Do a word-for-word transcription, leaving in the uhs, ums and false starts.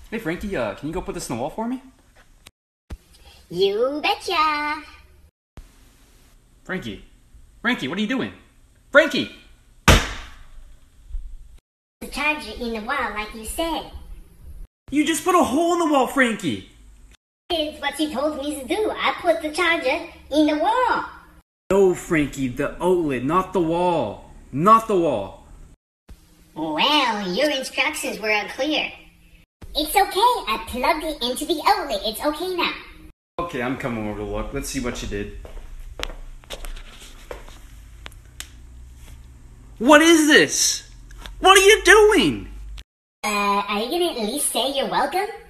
Hey Frankie, uh, can you go put this in the wall for me? You betcha! Frankie. Frankie, what are you doing? Frankie! The charger in the wall like you said. You just put a hole in the wall, Frankie! It's what you told me to do. I put the charger in the wall. No, Frankie, the outlet, not the wall. Not the wall. Well, your instructions were unclear. It's okay. I plugged it into the outlet. It's okay now. Okay, I'm coming over to look. Let's see what you did. What is this? What are you doing? Uh, are you gonna at least say you're welcome?